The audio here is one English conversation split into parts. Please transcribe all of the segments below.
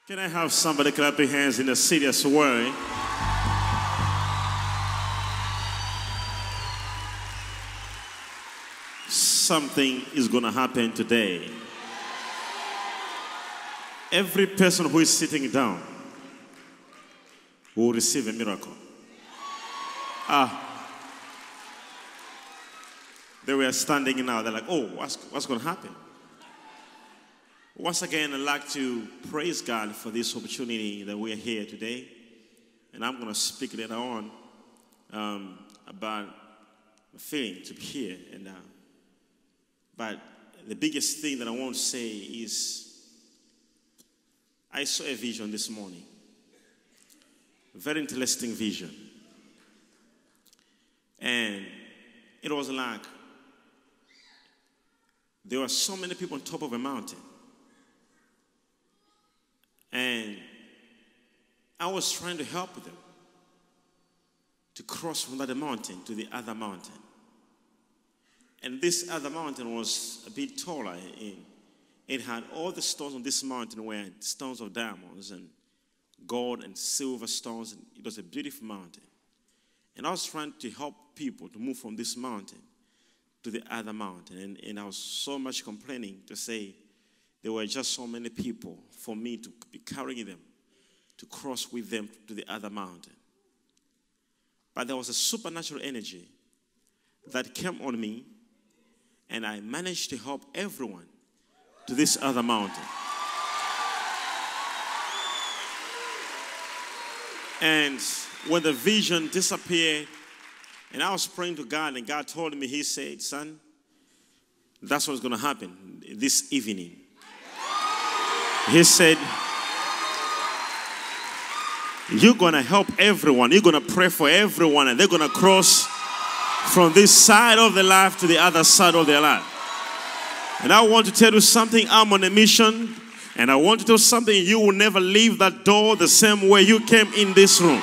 Can I have somebody clap their hands in a serious way? Something is going to happen today. Every person who is sitting down will receive a miracle. They were standing now. They're like, oh, what's going to happen? Once again, I'd like to praise God for this opportunity that we are here today. And I'm going to speak later on about the feeling to be here. But the biggest thing that I want to say is I saw a vision this morning. A very interesting vision. And it was like there were so many people on top of a mountain. And I was trying to help them to cross from that mountain to the other mountain. And this other mountain was a bit taller. It had all the stones on this mountain were stones of diamonds and gold and silver stones. And it was a beautiful mountain. And I was trying to help people to move from this mountain to the other mountain. And I was so much complaining to say there were just so many people for me to be carrying them, to cross with them to the other mountain. But there was a supernatural energy that came on me, and I managed to help everyone to this other mountain. And when the vision disappeared, and I was praying to God, and God told me, He said, son, that's what's going to happen this evening. He said, you're going to help everyone. You're going to pray for everyone, and they're going to cross from this side of their life to the other side of their life. And I want to tell you something. I'm on a mission, and I want to tell you something. You will never leave that door the same way you came in this room.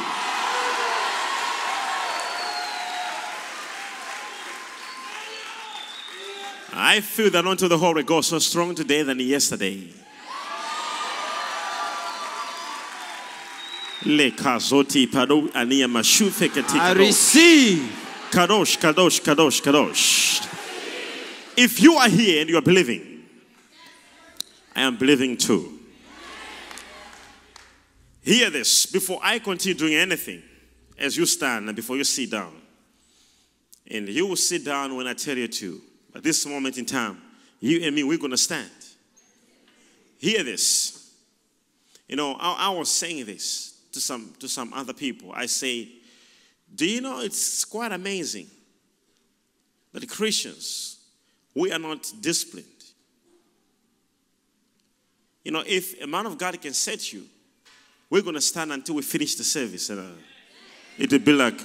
I feel that unto the Holy Ghost so strong today than yesterday. I receive. Kadosh, kadosh, kadosh, kadosh. If you are here and you are believing, I am believing too. Hear this before I continue doing anything. As you stand and before you sit down. And you will sit down when I tell you to. At this moment in time, you and me, we're going to stand. Hear this. You know, I was saying this to some other people. I say, do you know it's quite amazing that Christians, we are not disciplined. You know, if a man of God can set you, we're going to stand until we finish the service. And it will be like,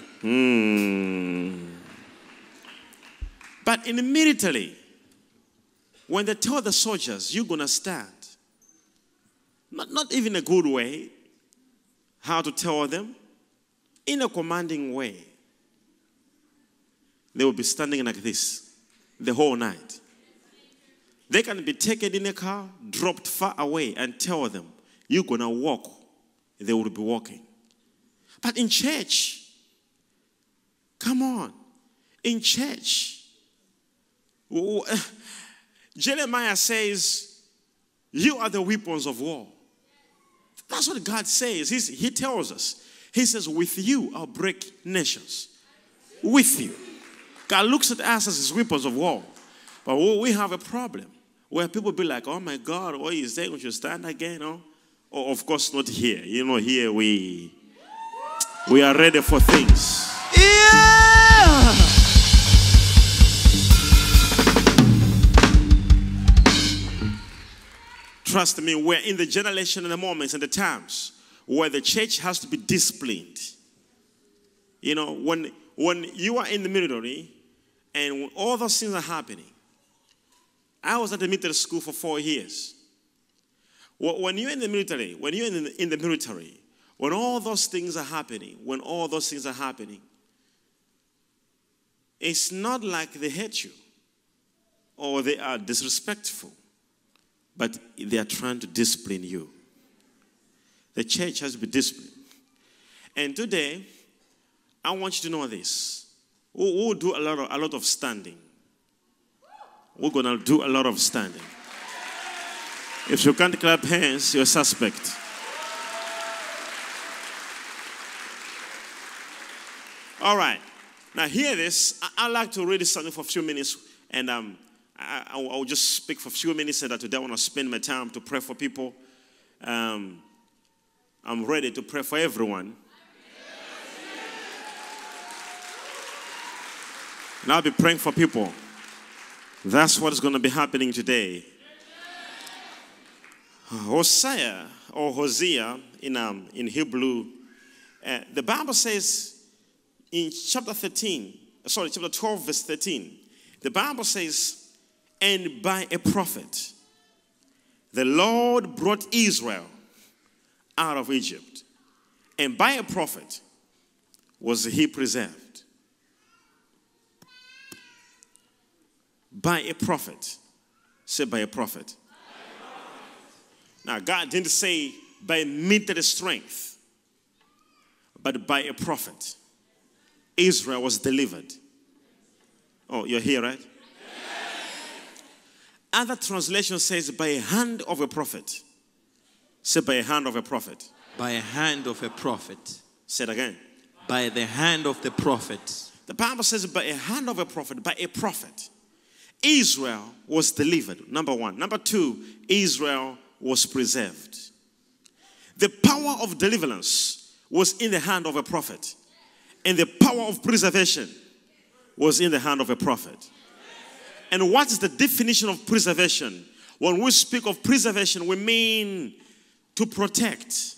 But in the military, when they tell the soldiers, you're going to stand, not even a good way, how to tell them, in a commanding way, they will be standing like this the whole night. They can be taken in a car, dropped far away, and tell them, you're going to walk. They will be walking. But in church, come on, in church, Jeremiah says, you are the weapons of war. That's what God says. He tells us. He says, with you, I'll break nations. With you. God looks at us as his weapons of war. But we have a problem where people be like, oh my God, what is saying? We should stand again. Oh, of course, not here. You know, here we are ready for things. Yeah! Trust me, we're in the generation and the moments and the times where the church has to be disciplined. You know, when you are in the military and when all those things are happening. I was at the military school for 4 years. When you're in the military, when all those things are happening, it's not like they hate you or they are disrespectful. But they are trying to discipline you. The church has to be disciplined. And today, I want you to know this. We'll do a lot of standing. We're going to do a lot of standing. If you can't clap hands, you're a suspect. All right. Now hear this. I'd like to read something for a few minutes. And I'll just speak for a few minutes. And today I want to spend my time to pray for people. I'm ready to pray for everyone. And I'll be praying for people. That's what's going to be happening today. Hosea or Hosea in Hebrew, the Bible says in chapter 12, verse 13, the Bible says, and by a prophet, the Lord brought Israel out of Egypt, and by a prophet was he preserved. By a prophet. Say by a prophet. Now, God didn't say by military strength, but by a prophet. Israel was delivered. Oh, you're here, right? Other translation says by a hand of a prophet. Say by a hand of a prophet. By a hand of a prophet. Say it again. By the hand of the prophet. The Bible says by a hand of a prophet, by a prophet. Israel was delivered, number one. Number two, Israel was preserved. The power of deliverance was in the hand of a prophet. And the power of preservation was in the hand of a prophet. And what is the definition of preservation? When we speak of preservation, we mean to protect,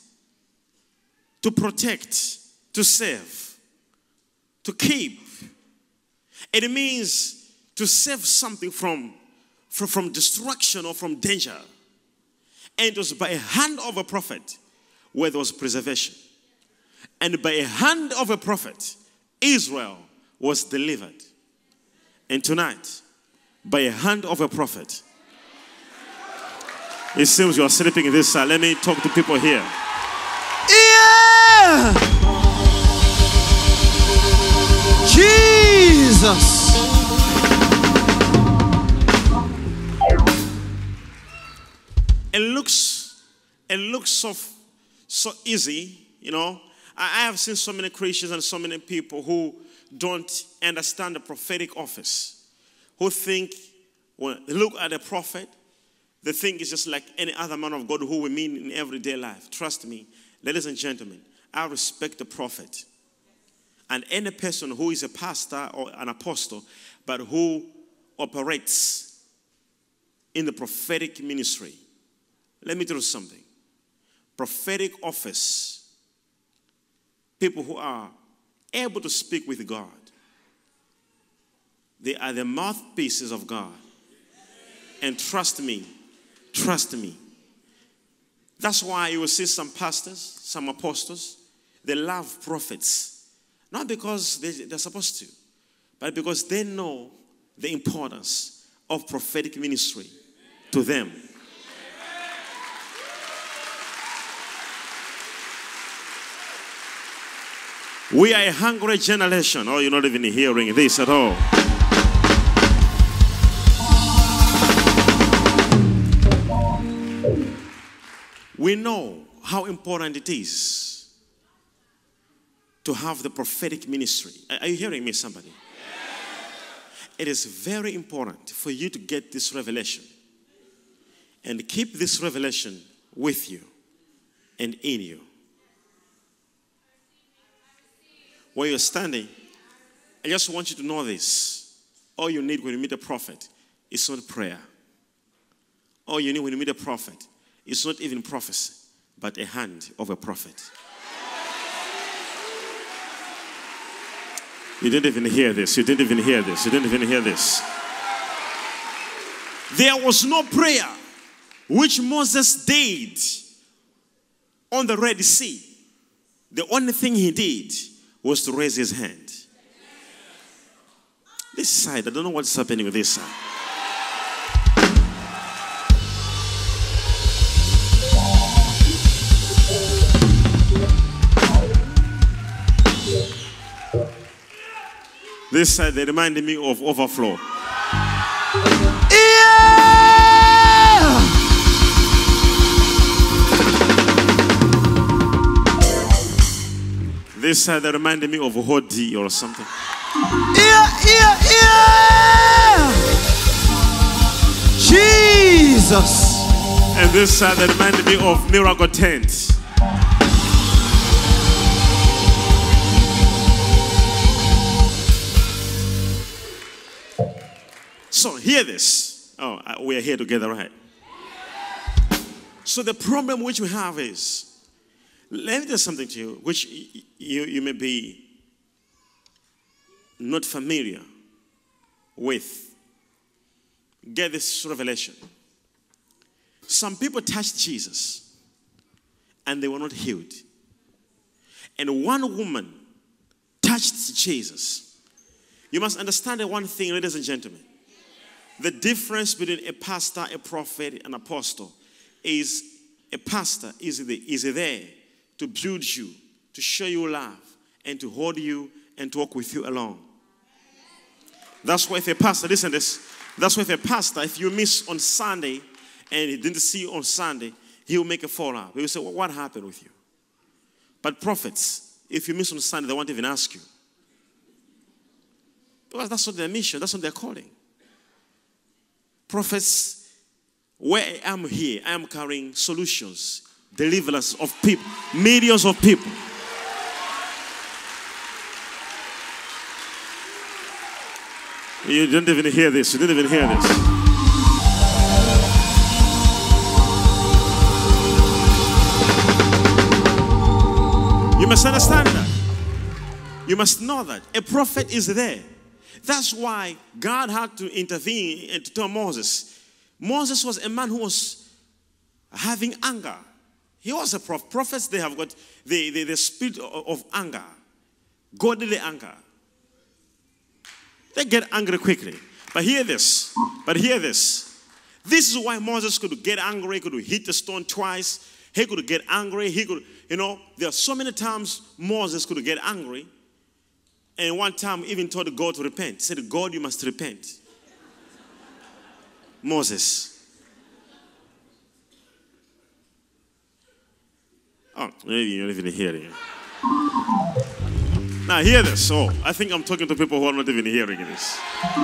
to save, to keep. It means to save something from destruction or from danger. And it was by a hand of a prophet where there was preservation. And by a hand of a prophet, Israel was delivered. And tonight, by a hand of a prophet, it seems you are sleeping in this side. Let me talk to people here. Yeah! Jesus! It looks so easy, you know. I have seen so many Christians and so many people who don't understand the prophetic office, who think when they look at a prophet, they think it's just like any other man of God who we meet in everyday life. Trust me, ladies and gentlemen, I respect the prophet and any person who is a pastor or an apostle, but who operates in the prophetic ministry. Let me tell you something. Prophetic office, people who are able to speak with God, they are the mouthpieces of God. And trust me, that's why you will see some pastors, some apostles, they love prophets. Not because they're supposed to, but because they know the importance of prophetic ministry to them. We are a hungry generation. Oh, you're not even hearing this at all. We know how important it is to have the prophetic ministry. Are you hearing me, somebody? It is very important for you to get this revelation and keep this revelation with you and in you. Where you're standing, I just want you to know this. All you need when you meet a prophet is not prayer. All you need when you meet a prophet is not even prophecy, but a hand of a prophet. You didn't even hear this. You didn't even hear this. You didn't even hear this. There was no prayer which Moses did on the Red Sea. The only thing he did was to raise his hand. This side, I don't know what's happening with this side. This side, they reminded me of overflow. Yeah! This side, they reminded me of Hodi or something. Yeah! Jesus! And this side, they reminded me of Miracle Tent. So hear this. Oh, we are here together, right? So the problem which we have is, let me tell something to you, which you may be not familiar with. Get this revelation. Some people touched Jesus and they were not healed. And one woman touched Jesus. You must understand one thing, ladies and gentlemen. The difference between a pastor, a prophet, an apostle is a pastor is there to build you, to show you love, and to hold you and to walk with you along. That's why if a pastor, listen to this, that's why if a pastor, if you miss on Sunday and he didn't see you on Sunday, he will make a follow-up. He will say, well, what happened with you? But prophets, if you miss on Sunday, they won't even ask you. Because that's not their mission, that's not their calling. Prophets, where I am here, I am carrying solutions, deliverance of people, millions of people. You didn't even hear this. You didn't even hear this. You must understand that. You must know that. A prophet is there. That's why God had to intervene and to tell Moses. Moses was a man who was having anger. He was a prophet. Prophets, they have got the spirit of anger. Godly anger. They get angry quickly. But hear this. This is why Moses could get angry. He could hit the stone twice. He could get angry. He could, there are so many times Moses could get angry. And one time even told God to repent. He said, God, you must repent. Moses. Oh, maybe you're not even hearing it. Now hear this. Oh, I think I'm talking to people who are not even hearing this.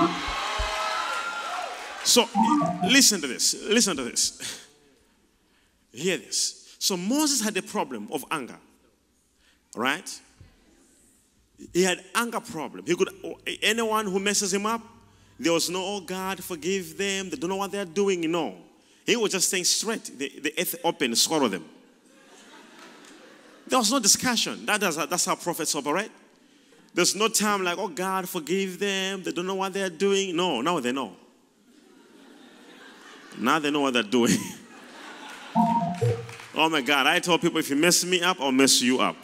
So listen to this. Listen to this. Hear this. So Moses had a problem of anger. Right? He had anger problem. He could, anyone who messes him up, there was no, oh God, forgive them. They don't know what they're doing. No. He was just saying straight. The earth opened, swallow them. There was no discussion. That's how prophets operate. There's no time like, oh God, forgive them. They don't know what they're doing. No, now they know. Now they know what they're doing. Oh my God, I told people if you mess me up, I'll mess you up.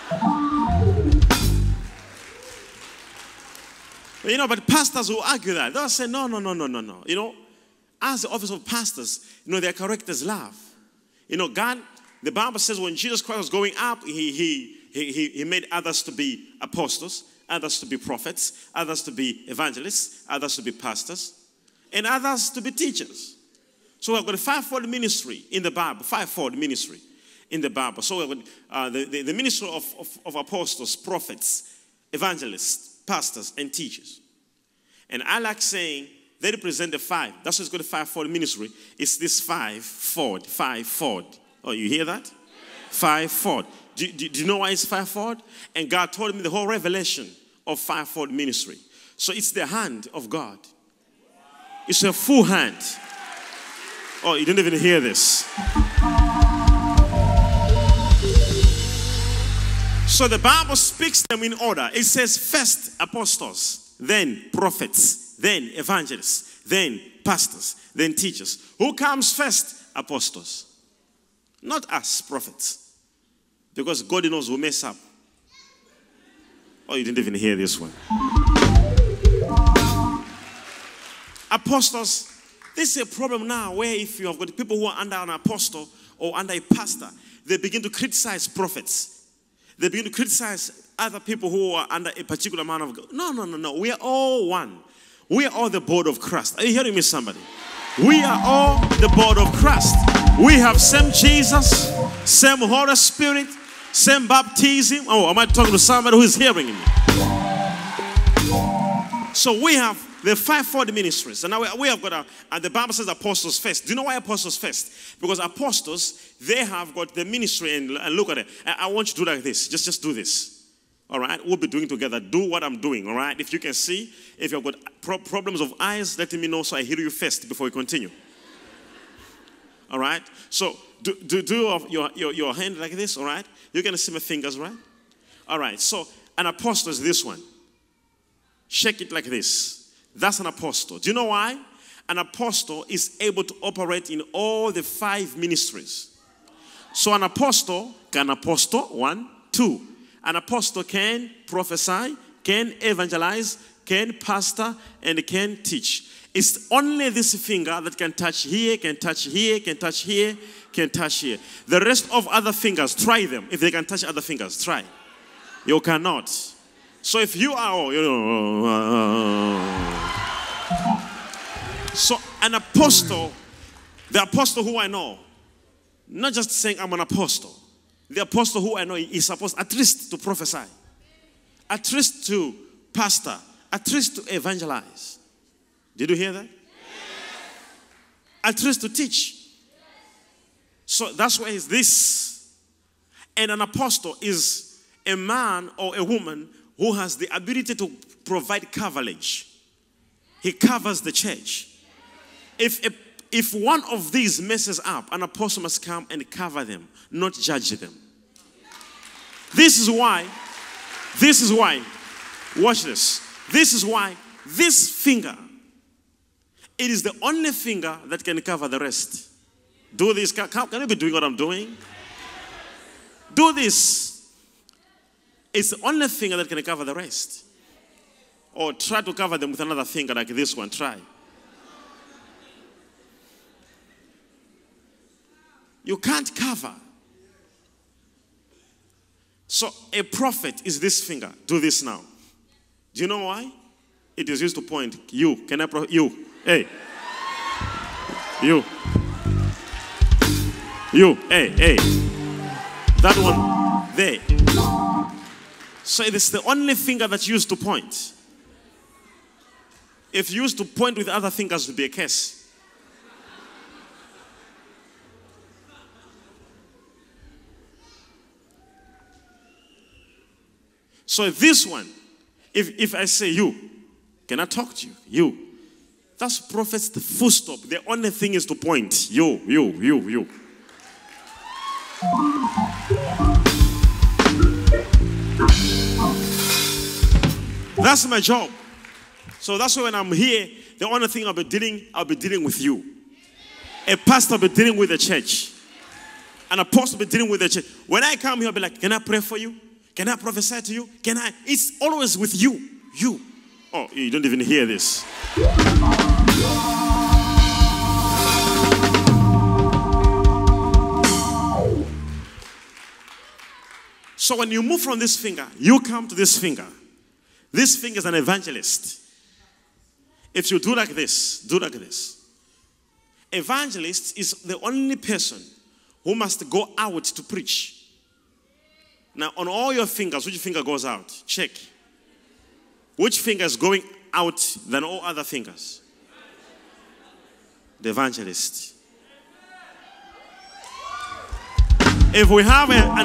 But pastors will argue that. They'll say, no. As the office of pastors, their characters love. God, the Bible says when Jesus Christ was going up, he made others to be apostles, others to be prophets, others to be evangelists, others to be pastors, and others to be teachers. So we've got a fivefold ministry in the Bible, fivefold ministry in the Bible. So we've got the ministry of apostles, prophets, evangelists, pastors, and teachers. And I like saying they represent the five. That's what's called the fivefold ministry. It's this fivefold. Oh, you hear that? Fivefold. Do you know why it's fivefold? And God told me the whole revelation of fivefold ministry. So it's the hand of God. It's a full hand. Oh, you didn't even hear this. So the Bible speaks them in order. It says first apostles, then prophets, then evangelists, then pastors, then teachers. Who comes first? Apostles. Not us, prophets. Because God knows who mess up. Oh, you didn't even hear this one. Apostles. This is a problem now where if you have got people who are under an apostle or under a pastor, they begin to criticize prophets. They begin to criticize other people who are under a particular man of God. No, no, no, no. We are all one. We are all the body of Christ. Are you hearing me, somebody? We are all the body of Christ. We have same Jesus, same Holy Spirit, same baptism. Oh, am I talking to somebody who is hearing me? So we have the fivefold ministries. And now we have got, and the Bible says apostles first. Do you know why apostles first? Because apostles, they have got the ministry, and look at it. I want you to do like this. Just do this. All right? We'll be doing together. Do what I'm doing, all right? If you can see, if you've got problems of eyes, let me know so I hear you first before we continue. All right? So do your hand like this, all right? You're going to see my fingers, right? All right. So an apostle is this one. Shake it like this. That's an apostle. Do you know why? An apostle is able to operate in all the 5 ministries. So an apostle can apostle, 1, 2. An apostle can prophesy, can evangelize, can pastor, and can teach. It's only this finger that can touch here, can touch here, can touch here, can touch here. The rest of other fingers, try them. If they can touch other fingers, try. You cannot. So if you are, so an apostle, the apostle who I know, not just saying I'm an apostle. The apostle who I know is supposed at least to prophesy, at least to pastor, at least to evangelize. Did you hear that? Yes. At least to teach. Yes. So that's why it's this. And an apostle is a man or a woman who has the ability to provide coverage. He covers the church. If one of these messes up, an apostle must come and cover them, not judge them. This is why, watch this. This is why this finger, it is the only finger that can cover the rest. Do this. Can you be doing what I'm doing? Do this. It's the only finger that can cover the rest. Or try to cover them with another finger like this one. Try. You can't cover. So a prophet is this finger. Do this now. Do you know why? It is used to point. You. Can I you? Hey. You. You. Hey. That one. There. So it is the only finger that's used to point. If used to point with other fingers, it would be a curse. So this one, if I say you, can I talk to you? You. That's prophets, the full stop. The only thing is to point. You. That's my job. So that's why when I'm here, the only thing I'll be dealing with you. A pastor will be dealing with the church. An apostle will be dealing with the church. When I come here, I'll be like, can I pray for you? Can I prophesy to you? Can I? It's always with you. You. Oh, you don't even hear this. So when you move from this finger, you come to this finger. This finger is an evangelist. If you do like this, do like this. Evangelist is the only person who must go out to preach. Now, on all your fingers, which finger goes out? Check. Which finger is going out than all other fingers? The evangelist. If we have an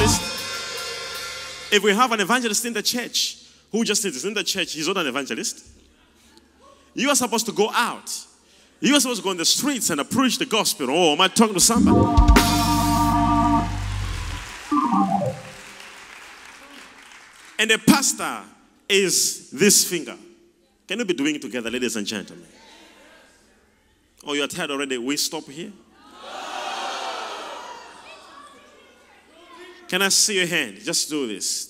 evangelist in the church, who just is in the church, he's not an evangelist. You are supposed to go out. You are supposed to go in the streets and preach the gospel. Oh, am I talking to somebody? And the pastor is this finger. Can you be doing it together, ladies and gentlemen? Oh, you're tired already? We stop here? Can I see your hand? Just do this.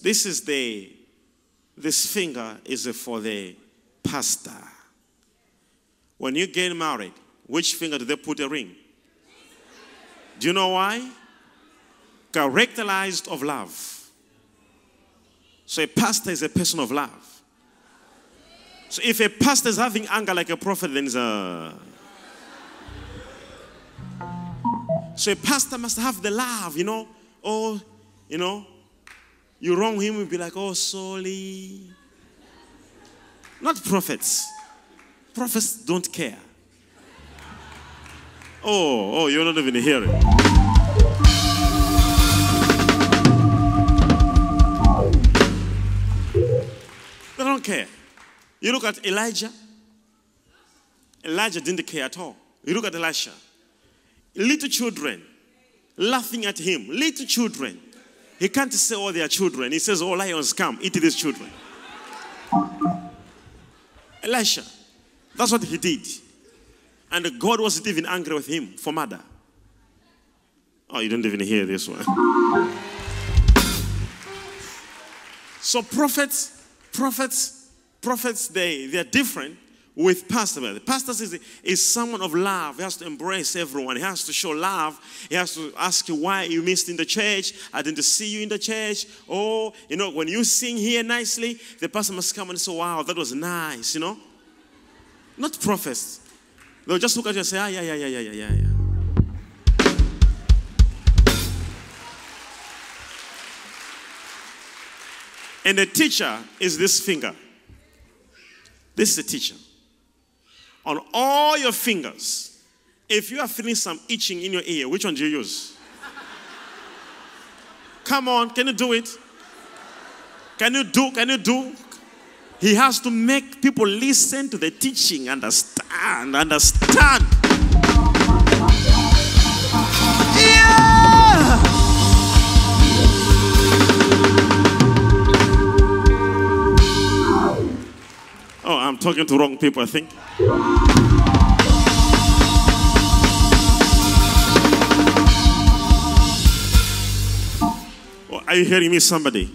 This finger is for the pastor. When you get married, which finger do they put a ring? Do you know why? Characterized of love. So a pastor is a person of love. So if a pastor is having anger like a prophet, then it's a... So a pastor must have the love, you know. Oh, you know, you wrong him, you'll be like, oh, sorry. Not prophets. Prophets don't care. Oh, you're not even hearing. They don't care. You look at Elijah. Elijah didn't care at all. You look at Elisha. Little children laughing at him. Little children. He can't say, oh, they are children. He says, oh, lions, come, eat these children. Elisha. That's what he did. And God wasn't even angry with him for murder. Oh, you don't even hear this one. So prophets, they are different with pastors. The pastor is someone of love. He has to embrace everyone. He has to show love. He has to ask you why you missed in the church. I didn't see you in the church. Oh, you know, when you sing here nicely, the pastor must come and say, wow, that was nice, you know. Not prophets. They'll just look at you and say, yeah. And the teacher is this finger. This is the teacher. On all your fingers, if you are feeling some itching in your ear, which one do you use? Come on, can you do it? Can you do? He has to make people listen to the teaching, understand. Yeah! Oh, I'm talking to wrong people, I think. Oh, are you hearing me, somebody?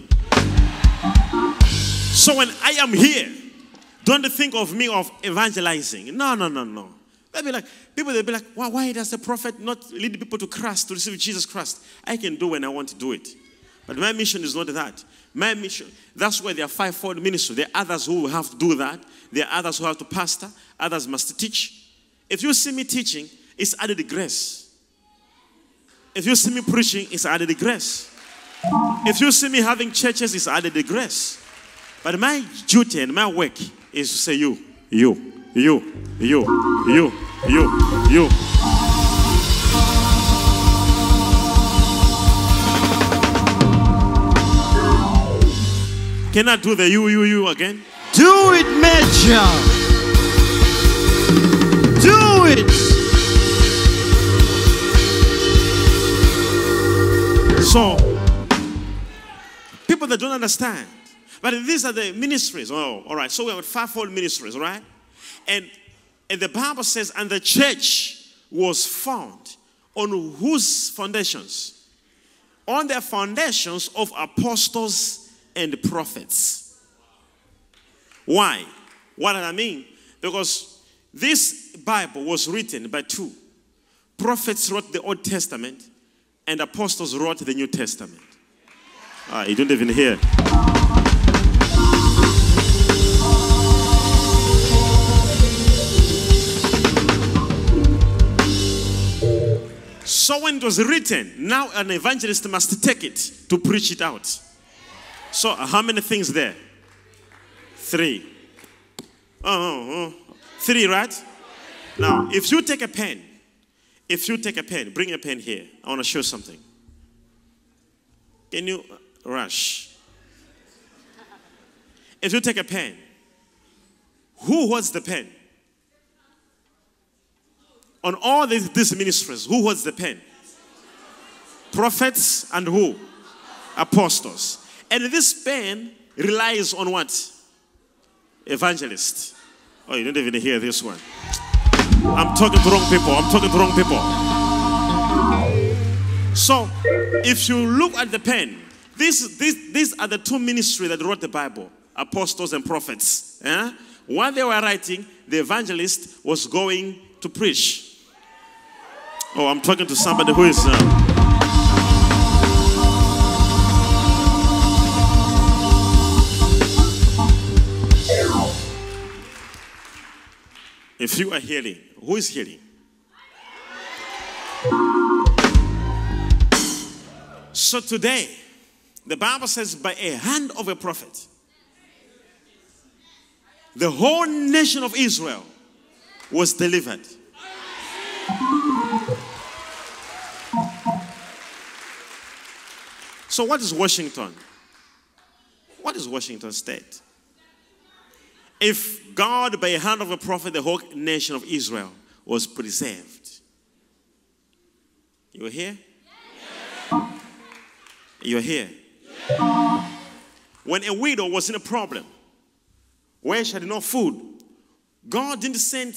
So when I am here, don't think of me of evangelizing. No. They'll be like, why does the prophet not lead people to Christ, to receive Jesus Christ? I can do when I want to do it. But my mission is not that. My mission, that's why there are fivefold ministry. There are others who have to do that. There are others who have to pastor. Others must teach. If you see me teaching, it's added grace. If you see me preaching, it's added grace. If you see me having churches, it's added grace. But my duty and my work is to say you. Can I do the you again? Do it, Major. Do it. So, people that don't understand. But these are the ministries. Oh, all right. So we have fivefold ministries, right? And the Bible says, and the church was found on whose foundations? On the foundations of apostles and prophets. Why? What do I mean? Because this Bible was written by two. Prophets wrote the Old Testament and apostles wrote the New Testament. You don't even hear. So when it was written, now an evangelist must take it to preach it out. So how many things there? 3. 3, right? Now, if you take a pen, bring a pen here. I want to show something. Can you rush? If you take a pen, who holds the pen? On all these ministries, who holds the pen? Prophets and who? Apostles. And this pen relies on what? Evangelists. Oh, you don't even hear this one. I'm talking to wrong people. So, if you look at the pen, these are the two ministries that wrote the Bible. Apostles and prophets. While they were writing, the evangelist was going to preach. Oh, I'm talking to somebody who is... If you are healing, who is healing? So today, the Bible says, by a hand of a prophet, the whole nation of Israel was delivered. So what is Washington? What is Washington State? If God, by a hand of a prophet, the whole nation of Israel was preserved. You are here? You're here. When a widow was in a problem, where she had no food, God didn't send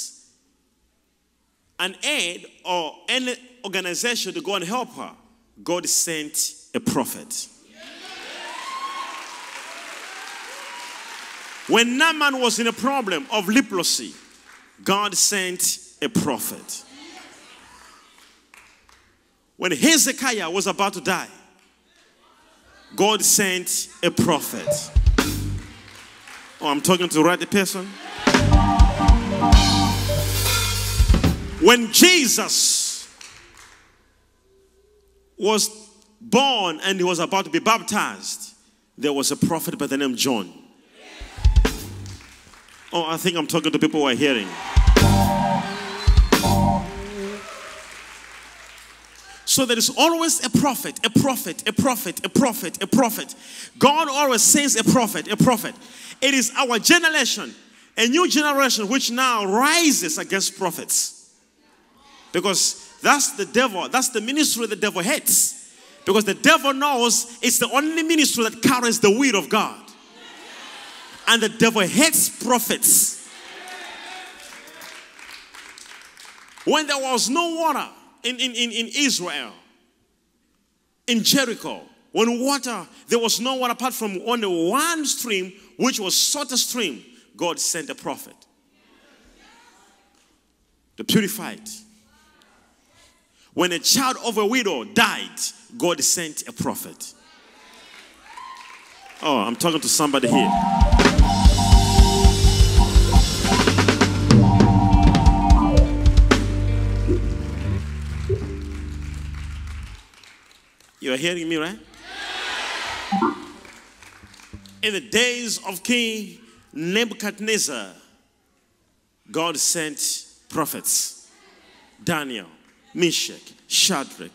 an aid or any organization to go and help her. God sent a prophet. When Naaman was in a problem of leprosy, God sent a prophet. When Hezekiah was about to die, God sent a prophet. Oh, I'm talking to the right person. When Jesus was born and he was about to be baptized, there was a prophet by the name John. Oh, I think I'm talking to people who are hearing. So there is always a prophet, a prophet, a prophet, a prophet, a prophet. God always sends a prophet, a prophet. It is our generation, a new generation which now rises against prophets. Because that's the devil, that's the ministry the devil hates. Because the devil knows it's the only ministry that carries the will of God. And the devil hates prophets. When there was no water in Israel, in Jericho, there was no water apart from only one stream, which was salty stream, God sent a prophet to purify it. When a child of a widow died, God sent a prophet. Oh, I'm talking to somebody here. You are hearing me, right? In the days of King Nebuchadnezzar, God sent prophets. Daniel, Meshach, Shadrach.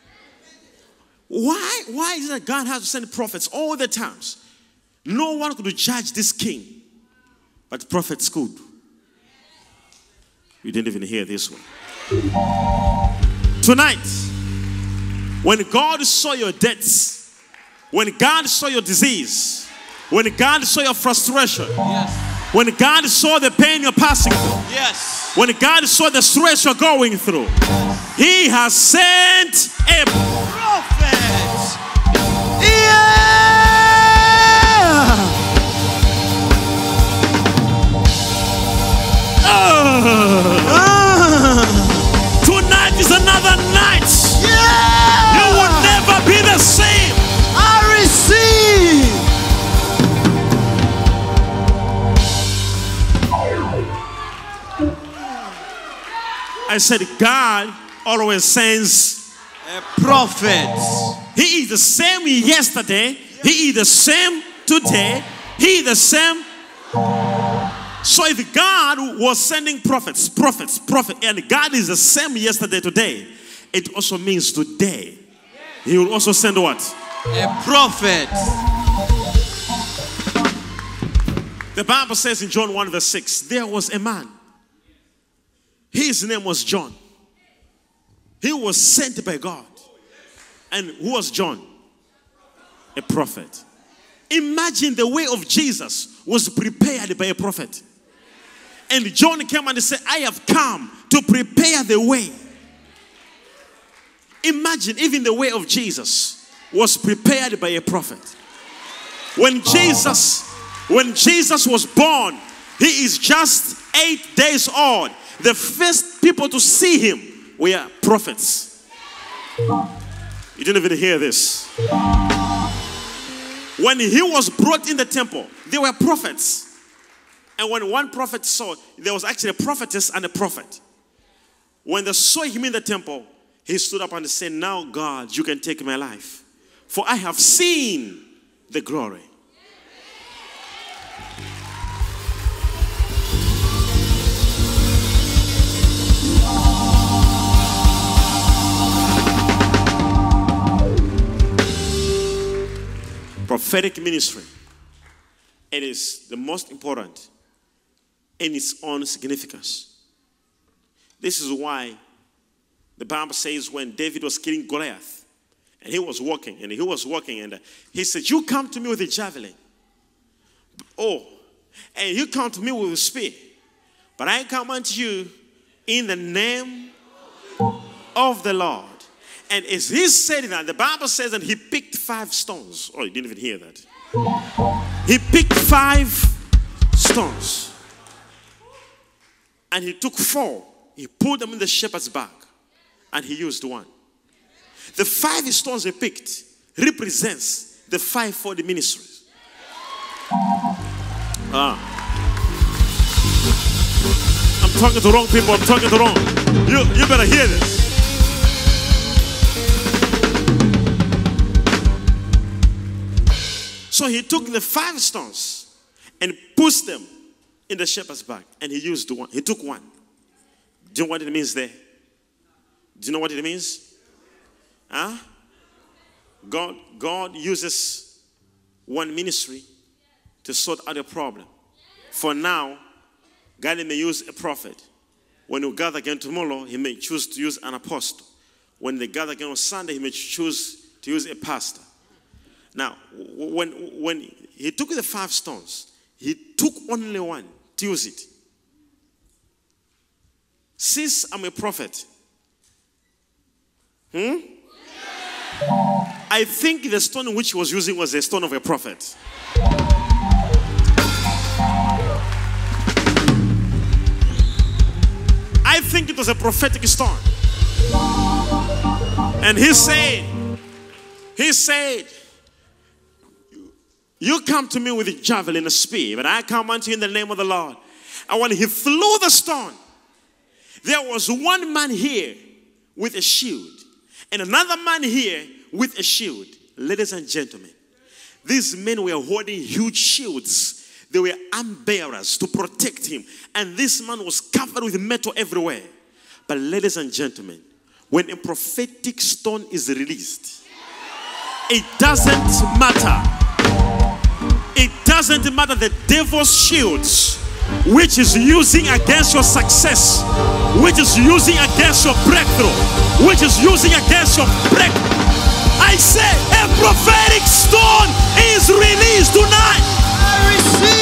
Why is it that God has to send prophets all the times? No one could judge this king, but prophets could. You didn't even hear this one. Tonight, when God saw your debts, when God saw your disease, when God saw your frustration, yes. When God saw the pain you're passing through, yes. When God saw the stress you're going through, yes. He has sent a prophet. Yeah! Tonight is another night. Yeah! You will never be the same. I receive. I said God always sends a prophet. He is the same yesterday. He is the same today. He is the same. So if God was sending prophets, and God is the same yesterday, today, it also means today He will also send what? A prophet. The Bible says in John 1 verse 6, there was a man. His name was John. He was sent by God. And who was John? A prophet. Imagine the way of Jesus was prepared by a prophet. And John came and said, I have come to prepare the way. Imagine even the way of Jesus was prepared by a prophet. When Jesus was born, he is just 8 days old. The first people to see him were prophets. You didn't even hear this. When he was brought in the temple, there were prophets. And when one prophet saw, there was actually a prophetess and a prophet. When they saw him in the temple, he stood up and said, now God, you can take my life, for I have seen the glory. Prophetic ministry, it is the most important in its own significance. This is why the Bible says when David was killing Goliath, and he was walking, and he said, you come to me with a javelin. Oh, and you come to me with a spear. But I come unto you in the name of the Lord. And as he said that, the Bible says that he picked 5 stones. Oh, you didn't even hear that. He picked 5 stones. And he took 4. He put them in the shepherd's bag. And he used 1. The 5 stones he picked represents the 5 for the ministries. I'm talking to the wrong people. I'm talking to the wrong. You better hear this. So he took the 5 stones and pushed them in the shepherd's bag. And he used 1. He took 1. Do you know what it means there? Do you know what it means? Huh? God uses one ministry to sort out a problem. For now, God may use a prophet. When we gather again tomorrow, he may choose to use an apostle. When they gather again on Sunday, he may choose to use a pastor. Now, when he took the 5 stones, he took only 1 to use it. Since I'm a prophet, I think the stone which he was using was the stone of a prophet. I think it was a prophetic stone. And he said, you come to me with a javelin, a spear, but I come unto you in the name of the Lord. And when he threw the stone, there was one man here with a shield, and another man here with a shield. Ladies and gentlemen, these men were holding huge shields. They were arm bearers to protect him. And this man was covered with metal everywhere. But ladies and gentlemen, when a prophetic stone is released, it doesn't matter. It doesn't matter the devil's shields, which is using against your success, which is using against your breakthrough, which is using against your breakthrough. I say a prophetic stone is released tonight. I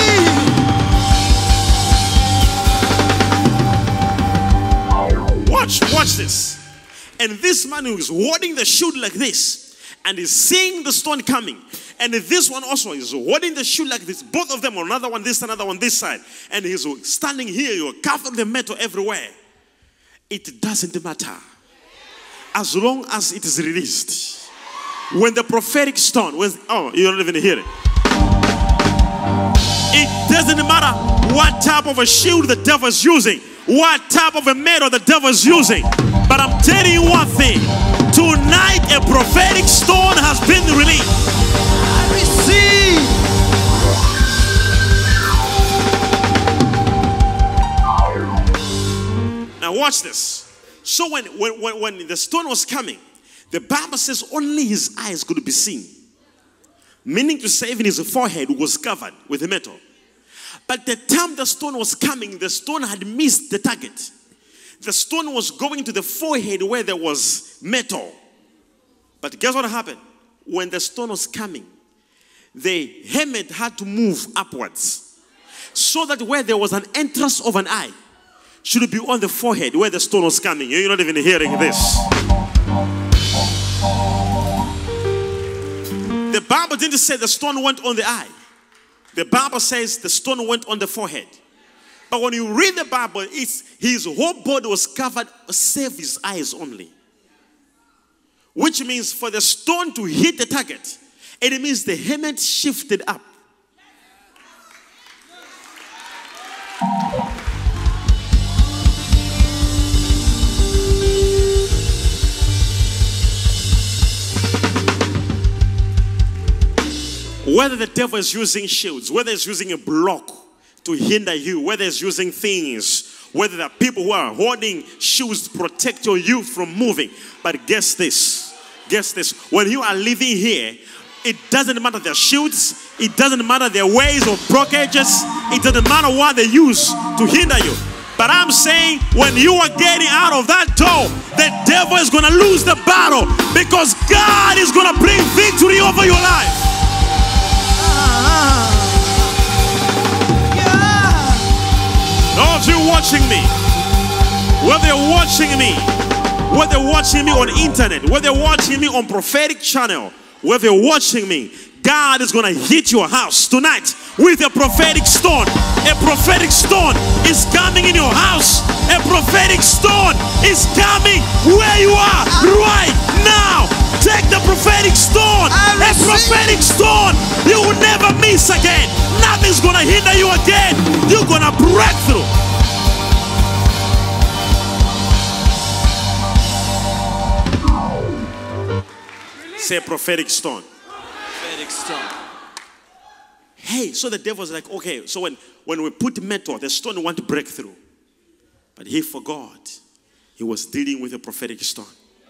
receive. Watch this. And this man who is holding the shield like this and is seeing the stone coming. And this one also is holding the shield like this. Both of them, another one this, another one this side. And he's standing here, you're covered the metal everywhere. It doesn't matter. As long as it is released. When the prophetic stone, oh, you don't even hear it. It doesn't matter what type of a shield the devil is using, what type of a metal the devil is using. But I'm telling you one thing. Tonight, a prophetic stone has been released. I receive. Now watch this. So when the stone was coming, the Bible says only his eyes could be seen. Meaning to say even his forehead was covered with metal. But the time the stone was coming, the stone had missed the target. The stone was going to the forehead where there was metal. But guess what happened? When the stone was coming, the helmet had to move upwards. So that where there was an entrance of an eye, should be on the forehead where the stone was coming. You're not even hearing this. The Bible didn't say the stone went on the eye. The Bible says the stone went on the forehead. But when you read the Bible, his whole body was covered, save his eyes only. Which means for the stone to hit the target, it means the helmet shifted up. Whether the devil is using shields, whether he's using a block to hinder you, whether he's using things, whether there are people who are holding shields to protect your youth from moving. But guess this. Guess this. When you are living here, it doesn't matter their shields. It doesn't matter their ways or blockages. It doesn't matter what they use to hinder you. But I'm saying when you are getting out of that door, the devil is going to lose the battle because God is going to bring victory over your life. All of you watching me, whether you're watching me, whether you're watching me on internet, whether you're watching me on prophetic channel, whether you're watching me, God is going to hit your house tonight with a prophetic stone. A prophetic stone is coming in your house. A prophetic stone is coming where you are right now. Take the prophetic stone. A prophetic stone you will never miss again. Nothing's going to hinder you again. You're going to break through. Say prophetic stone. Prophetic stone. Hey, so the devil's like, okay, so when we put metal, the stone want to break through. But he forgot. He was dealing with a prophetic stone.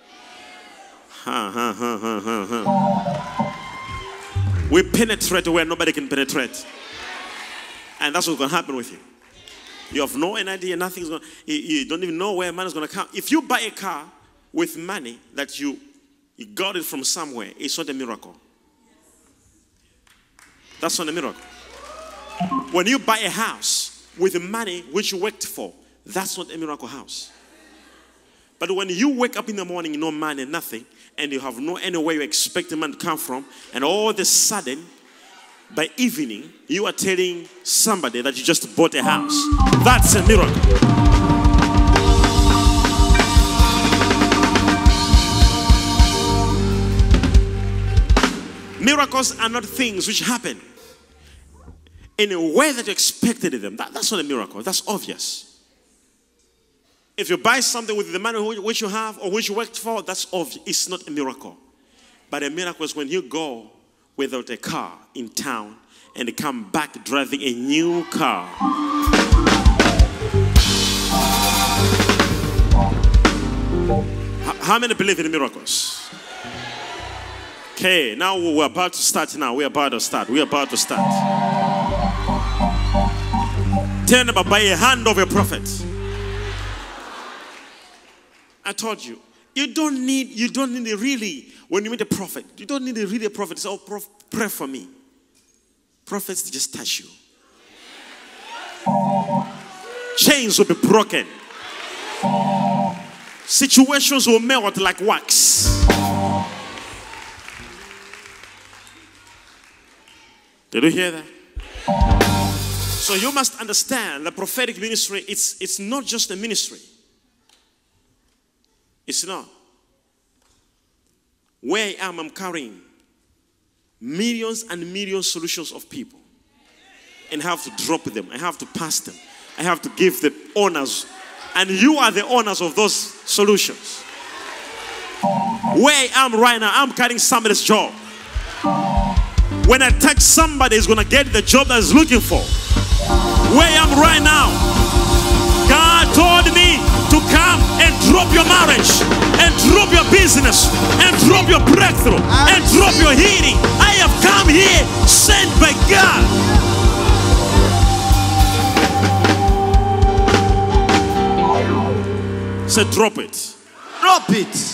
We penetrate where nobody can penetrate. And that's what's going to happen with you. You have no idea, nothing's going to, you don't even know where money is going to come. If you buy a car with money that you got it from somewhere, it's not a miracle. That's not a miracle. When you buy a house with the money which you worked for, that's not a miracle house. But when you wake up in the morning, no money, nothing, and you have no anywhere you expect the money to come from, and all of a sudden, by evening, you are telling somebody that you just bought a house. That's a miracle. Miracles are not things which happen in a way that you expected them. That's not a miracle. That's obvious. If you buy something with the money which you have or which you worked for, that's obvious. It's not a miracle. But a miracle is when you go without a car in town and come back driving a new car. How many believe in miracles? Okay, now we're about to start now. We're about to start. Turn about by a hand of a prophet. I told you, you don't need really, when you meet a prophet, you don't need really a prophet. Say, oh, pray for me. Prophets just touch you. Chains will be broken. Situations will melt like wax. Did you hear that? So you must understand the prophetic ministry, it's not just a ministry. It's not. Where I am, I'm carrying millions and millions solutions of people. And I have to drop them. I have to pass them. I have to give the owners. And you are the owners of those solutions. Where I am right now, I'm carrying somebody's job. When I touch somebody, is going to get the job that he's looking for. Where I am right now, God told me to come and drop your marriage, and drop your business, and drop your breakthrough, and drop your healing. I have come here, sent by God. So drop it. Drop it.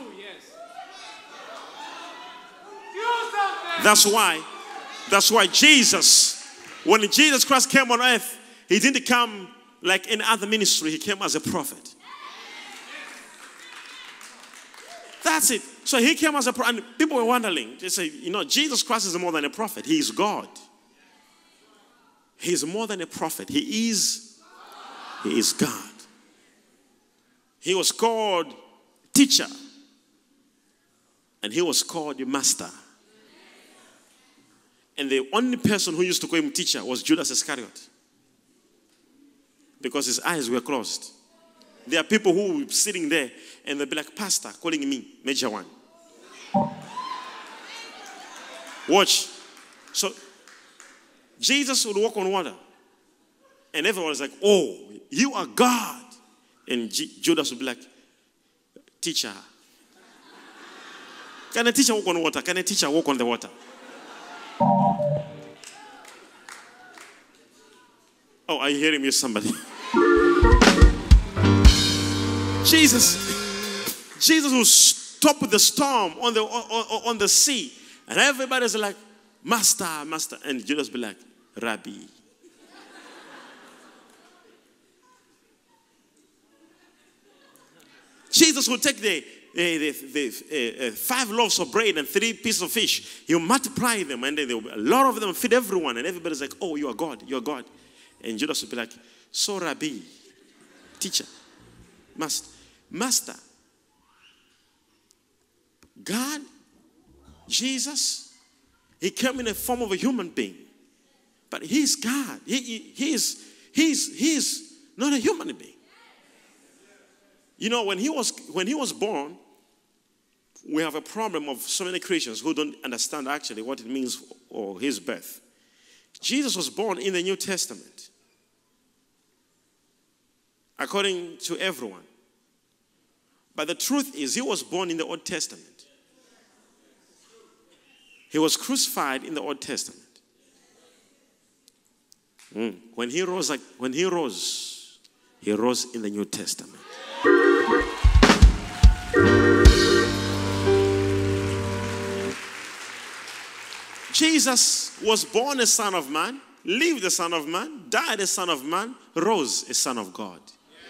That's why Jesus, when Jesus Christ came on earth, he didn't come like any other ministry. He came as a prophet. That's it. So he came as a prophet. And people were wondering. They say, Jesus Christ is more than a prophet. He is God. He is more than a prophet. He is God. He was called teacher. And he was called the master. And the only person who used to call him teacher was Judas Iscariot. Because his eyes were closed. There are people who were sitting there and they'll be like, Pastor, calling me Major One. Watch. So Jesus would walk on water. And everyone was like, oh, you are God. And Judas would be like, teacher. Can a teacher walk on water? Can a teacher walk on the water? Oh, are you hearing me, somebody? Jesus will stop the storm on the sea. And everybody's like, Master, Master. And Judas be like, Rabbi. Jesus will take the 5 loaves of bread and 3 pieces of fish. He'll multiply them, and then a lot of them feed everyone. And everybody's like, oh, you are God, you are God. And Judas will be like, so Rabbi, teacher, master, God, Jesus, he came in the form of a human being. But he's God. He's not a human being. You know, when he was born, we have a problem of so many Christians who don't understand actually what it means or his birth. Jesus was born in the New Testament, according to everyone. But the truth is, he was born in the Old Testament. He was crucified in the Old Testament. When he rose in the New Testament. Jesus was born a son of man, lived a son of man, died a son of man, rose a son of God.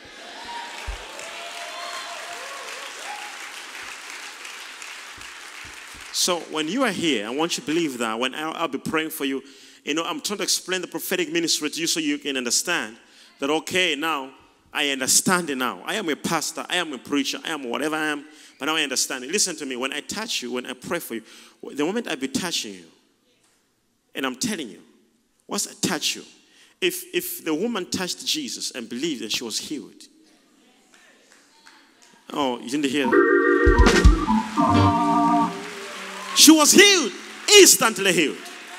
So when you are here, I want you to believe that when I'll be praying for you, you know, I'm trying to explain the prophetic ministry to you so you can understand that, okay, now I understand it now. I am a pastor, I am a preacher, I am whatever I am, but now I understand it. Listen to me, when I touch you, when I pray for you, the moment I be touching you, and I'm telling you, once I touch you, if the woman touched Jesus and believed that she was healed. Oh, you didn't hear that? She was healed, instantly healed.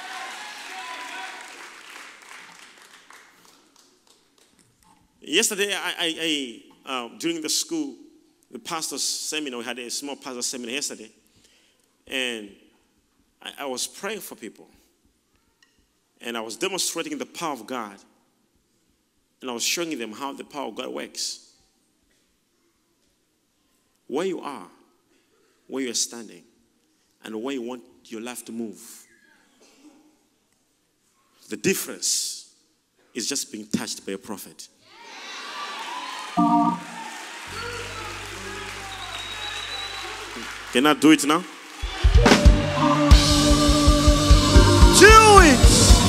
Yesterday, I during the school, the pastor's seminar, we had a small pastor's seminar yesterday, and I was praying for people, and I was demonstrating the power of God, and I was showing them how the power of God works. Where you are, where you are standing, and where you want your life to move. The difference is just being touched by a prophet. Can I do it now? Do it!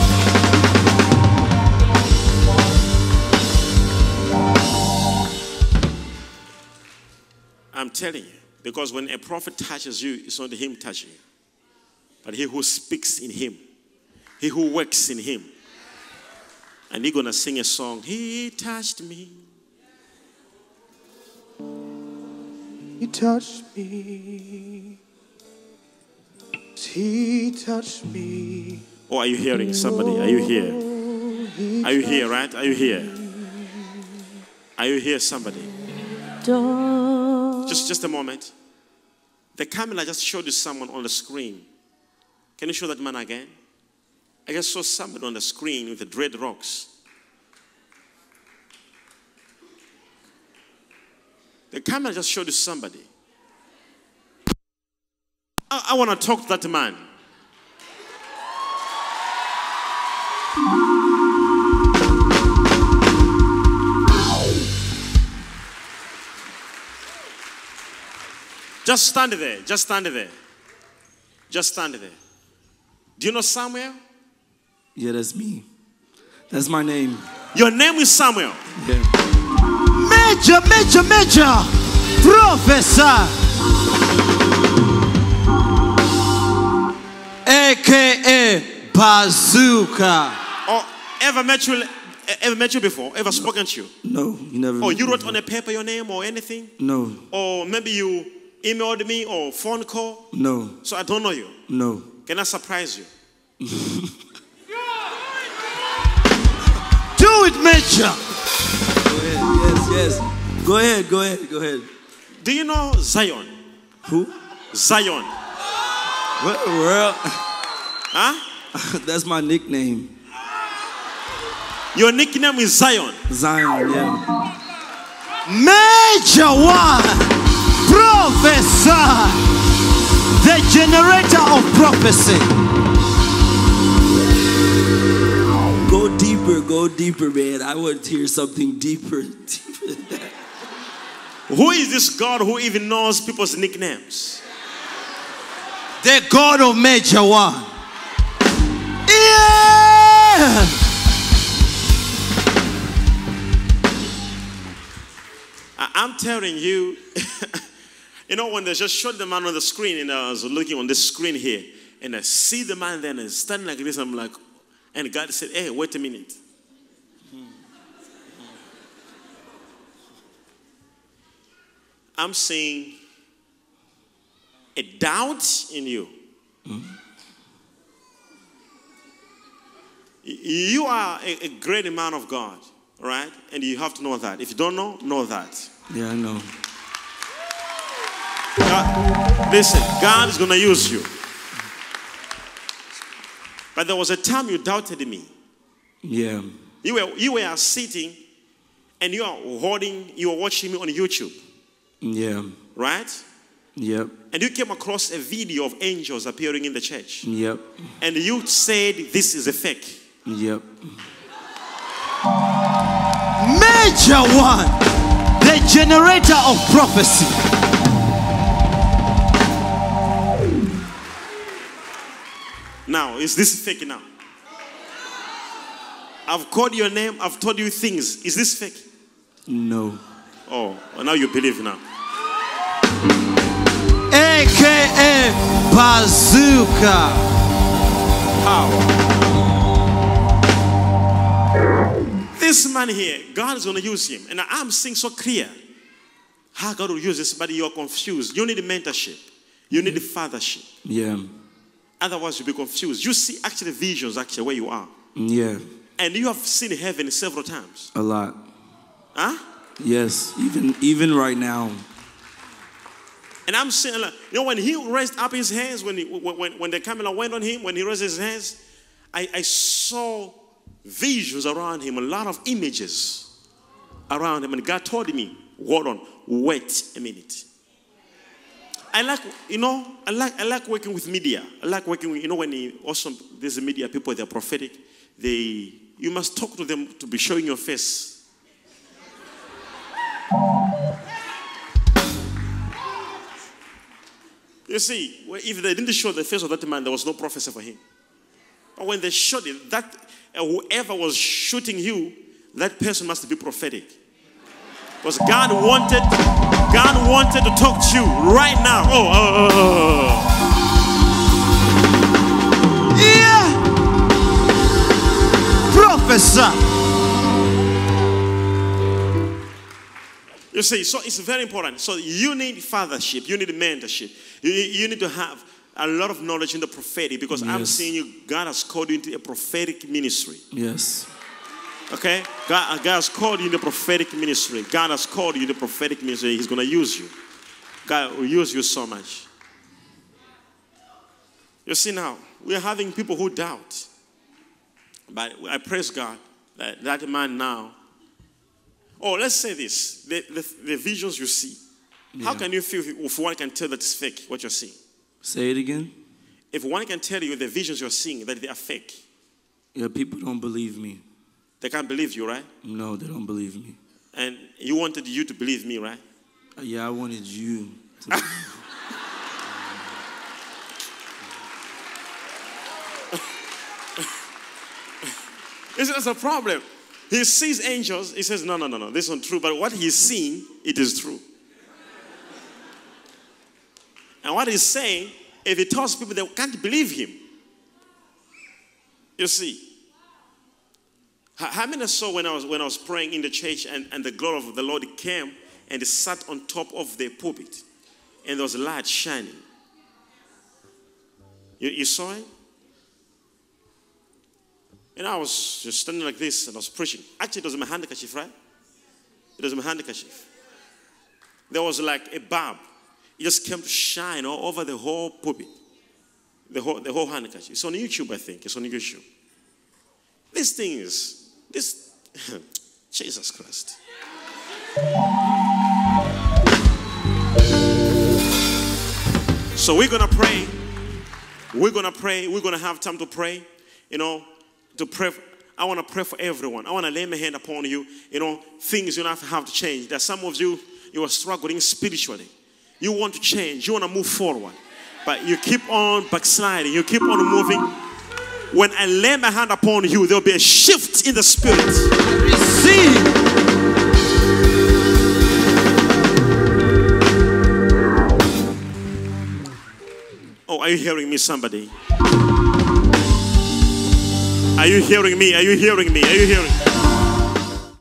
I'm telling you, because when a prophet touches you, it's not him touching you, but he who speaks in him, he who works in him. And he's going to sing a song, he touched me. He touched me. He touched me. Oh, are you hearing somebody? Are you here? Are you here, right? Are you here? Are you here, somebody? Just a moment. The camera just showed you someone on the screen. Can you show that man again? I just saw somebody on the screen with the dreadlocks. The camera just showed you somebody. I want to talk to that man. Just stand there. Just stand there. Just stand there. Do you know Samuel? Yeah, that's me. That's my name. Your name is Samuel. Yeah. Major Professor, a.k.a. Bazooka. Oh, ever met you before? Ever spoken to you? No, you never. Oh, you wrote on a paper your name or anything? No. Or maybe you emailed me or phone call? No. So I don't know you? No. Can I surprise you? Do it, Major. Go ahead. Yes. Go ahead. Do you know Zion? Who? Zion. What the world? Huh? That's my nickname. Your nickname is Zion. Zion, yeah. Major one. Professor. The generator of prophecy. Go deeper, man. I want to hear something deeper than that. Who is this God who even knows people's nicknames? The God of Major one. Yeah. I'm telling you, you know, when they just showed the man on the screen, and I was looking on this screen here, and I see the man there, and he's standing like this, I'm like, and God said, hey, wait a minute. I'm seeing a doubt in you. You are a great man of God, right? And you have to know that. If you don't know that. Yeah, I know. God, listen, God is going to use you. But there was a time you doubted me. Yeah. You were sitting and you were watching me on YouTube. Yeah. Right? Yep. And you came across a video of angels appearing in the church. Yep. And you said, this is a fake. Yep. Major one. The generator of prophecy. Now, is this fake now? I've called your name. I've told you things. Is this fake? No. Oh, well, now you believe now. AKA Bazooka. How? This man here, God is going to use him. And I'm seeing so clear how God will use this, but you're confused. You need mentorship. You need fathership. Yeah. Otherwise, you'll be confused. You see actually visions actually where you are. Yeah. And you have seen heaven several times. A lot. Huh? Yes. Even right now. And I'm saying, like, you know, when he raised up his hands, when the camera went on him, when he raised his hands, I saw visions around him, a lot of images around him. And God told me, hold on, wait a minute. I like working with media. I like working with, there's a media people, they're prophetic. You must talk to them to be showing your face. You see, if they didn't show the face of that man, there was no prophecy for him. But when they showed it, that whoever was shooting you, that person must be prophetic. Because God wanted to talk to you right now. Yeah. Professor. You see, so it's very important. So you need fathership. You need mentorship. You need to have a lot of knowledge in the prophetic, because Yes. I'm seeing you, God has called you into a prophetic ministry. Yes. Okay? God has called you in the prophetic ministry. God has called you in the prophetic ministry. He's going to use you. God will use you so much. You see now, we are having people who doubt. But I praise God that man now. Oh, let's say this. The visions you see. Yeah. How can you feel if one can tell that it's fake, what you're seeing? Say it again. If one can tell you the visions you're seeing, that they are fake. Yeah, people don't believe me. They can't believe you, right? No, they don't believe me. And you wanted you to believe me, right? Yeah, I wanted you to. That's a problem. He sees angels. He says, no, this isn't true. But what he's seeing, it is true. And what he's saying, if he tells people, they can't believe him. You see. How many saw when I was praying in the church and the glory of the Lord came and he sat on top of the pulpit and there was a light shining? You saw it? And I was just standing like this and I was preaching. Actually, it was my handkerchief, right? It was my handkerchief. There was like a bulb. It just came to shine all over the whole pulpit. The whole handkerchief. It's on YouTube, I think. It's on YouTube. This thing is, Jesus Christ. So we're going to pray. We're going to pray. We're going to have time to pray. To pray. I want to pray for everyone. I want to lay my hand upon you. Things you have to change. There are some of you, you are struggling spiritually. You want to change. You want to move forward. But you keep on backsliding. You keep on moving. When I lay my hand upon you, there will be a shift in the spirit. Receive. Oh, are you hearing me, somebody? Are you hearing me? Are you hearing me? Are you hearing me?